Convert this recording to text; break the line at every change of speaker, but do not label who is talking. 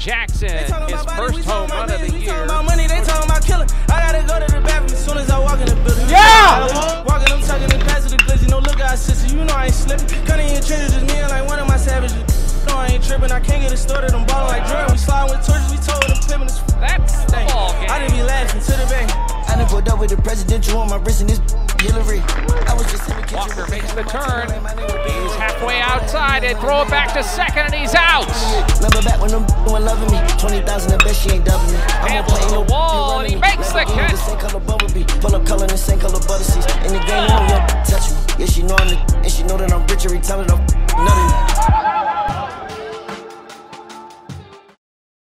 Jackson, his first home run of the year.
They talking about killing. I gotta go to the bathroom as soon as I walk in the building.
Yeah!
Walking, I'm tucking and passing the glizzy. No look out, sister. You know I ain't slipping. Cutting your trenches, just me and like one of my savages. No, I ain't tripping. I can't get it started. I'm balling like Jordan. We sliding with torches. We told them pimping this.
That's the ball game.
I didn't be laughing to the bank. I done pulled up with the presidential on my wrist and this Hillary. I was just in the kitchen.
Walker makes the turn. He's halfway outside and throw it back to second, and he's out.
Remember back when them loving me? 20,000 and bet she ain't dubbing me.
And on the wall, and he makes the catch.
Same color bumblebee, pull up color in the same color butter seats. In the game, you know, touch me. Yeah, she know I'm the, and she know that I'm rich every time that I'm nutty.